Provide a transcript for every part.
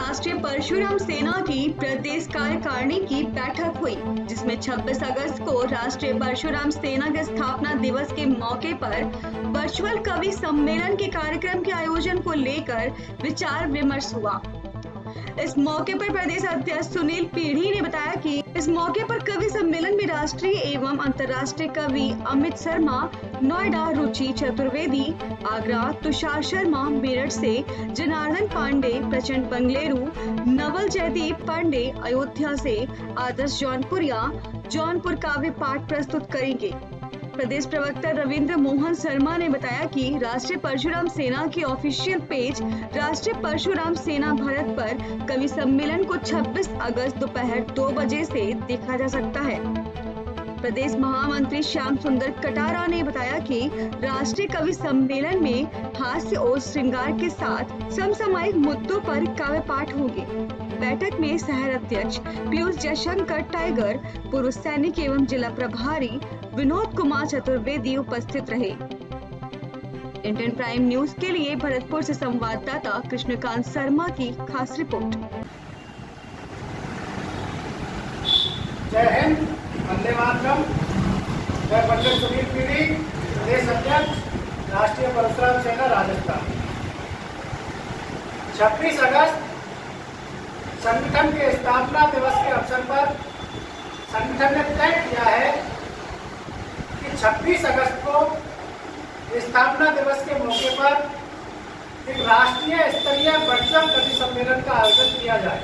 राष्ट्रीय परशुराम सेना की प्रदेश कार्यकारिणी की बैठक हुई, जिसमें 26 अगस्त को राष्ट्रीय परशुराम सेना के स्थापना दिवस के मौके पर वर्चुअल कवि सम्मेलन के कार्यक्रम के आयोजन को लेकर विचार विमर्श हुआ। इस मौके पर प्रदेश अध्यक्ष सुनील पीढ़ी ने बताया कि इस मौके पर कवि सम्मेलन में राष्ट्रीय एवं अंतर्राष्ट्रीय कवि अमित शर्मा नोएडा, रुचि चतुर्वेदी आगरा, तुषार शर्मा मेरठ से, जनार्दन पांडे प्रचंड बंगलेरू, नवल जयदीप पांडे अयोध्या से, आदर्श जौनपुर काव्य पाठ प्रस्तुत करेंगे। प्रदेश प्रवक्ता रविंद्र मोहन शर्मा ने बताया कि राष्ट्रीय परशुराम सेना के ऑफिशियल पेज राष्ट्रीय परशुराम सेना भारत पर कवि सम्मेलन को 26 अगस्त दोपहर 2 बजे से देखा जा सकता है। प्रदेश महामंत्री श्याम सुंदर कटारा ने बताया कि राष्ट्रीय कवि सम्मेलन में हास्य और श्रृंगार के साथ समसामयिक मुद्दों पर काव्य पाठ होंगे। बैठक में शहर अध्यक्ष पीयूष जयशंकर टाइगर, पूर्व सैनिक एवं जिला प्रभारी विनोद कुमार चतुर्वेदी उपस्थित रहे। इंडियन प्राइम न्यूज के लिए भरतपुर से संवाददाता कृष्णकांत शर्मा की खास रिपोर्ट। जय हिंद, वंदे मातरम। मैं पंडित सुनील पीढ़ी, प्रदेश अध्यक्ष राष्ट्रीय परशुराम सेना राजस्थान। 26 अगस्त संगठन के स्थापना दिवस के अवसर पर संगठन ने तय किया है कि 26 अगस्त को स्थापना दिवस के मौके पर एक राष्ट्रीय स्तरीय वर्चुअल कवि सम्मेलन का आयोजन किया जाए।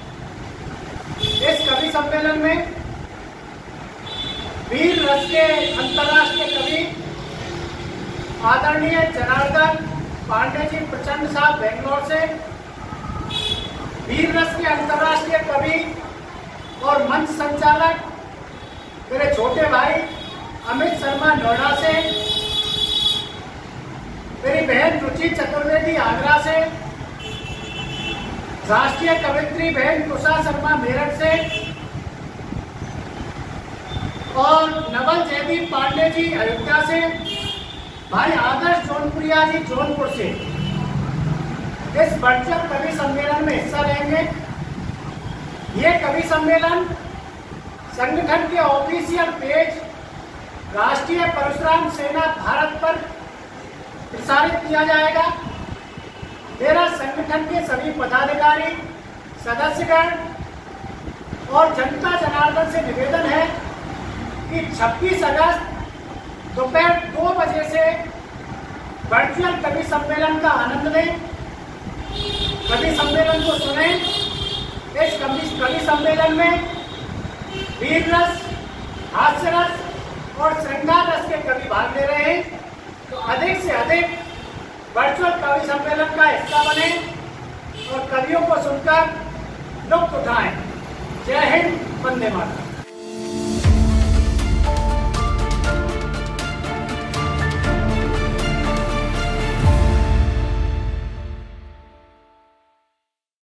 इस कवि सम्मेलन में वीर रस के अंतर्राष्ट्रीय कवि आदरणीय जनार्दन पांडे जी प्रचंड साहब बेंगलोर से, वीर रस के अंतर्राष्ट्रीय कवि और मंच संचालक मेरे छोटे भाई अमित शर्मा नोएडा से, मेरी बहन रुचि चतुर्वेदी आगरा से, राष्ट्रीय कवित्री बहन तुषार शर्मा मेरठ से और नवल जयदीप पांडे जी अयोध्या से, भाई आदर्श जौनपुरिया जी जौनपुर से इस वर्चुअल कवि सम्मेलन में हिस्सा लेंगे। ये कवि सम्मेलन संगठन के ऑफिशियल पेज राष्ट्रीय परशुराम सेना भारत पर प्रसारित किया जाएगा। मेरा संगठन के सभी पदाधिकारी, सदस्यगण और जनता जनार्दन से निवेदन है कि 26 अगस्त दोपहर 2 बजे से वर्चुअल कवि सम्मेलन का आनंद लें, कवि सम्मेलन को सुनें। इस कवि सम्मेलन में वीर रस, हास्य रस और श्रृंगार रस के कवि भाग ले रहे हैं, तो अधिक से अधिक वर्चुअल कवि सम्मेलन का हिस्सा बने और कवियों को सुनकर लुत्फ उठाएं। जय हिंद, वंदे मातरम।